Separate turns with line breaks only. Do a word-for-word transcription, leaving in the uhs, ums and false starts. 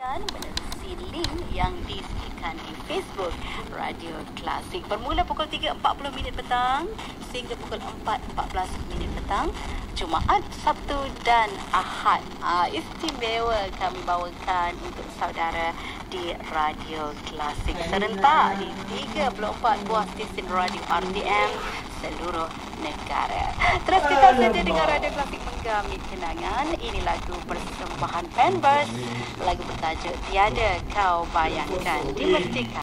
mendengarkan menerusi link yang disediakan di Facebook Radio Klasik bermula pukul tiga empat puluh minit petang sehingga pukul empat empat belas minit petang, Jumaat, Sabtu dan Ahad. Ah, istimewa kami bawakan untuk saudara di Radio Klasik serentak di tiga puluh empat buah stesen radio R T M seluruh negara. Terus kita saja dengan Radio Klasik menggamit kenangan. Ini lagu persembahan Penbus, lagu bertajuk Tiada Kau Bayangkan, dimestikan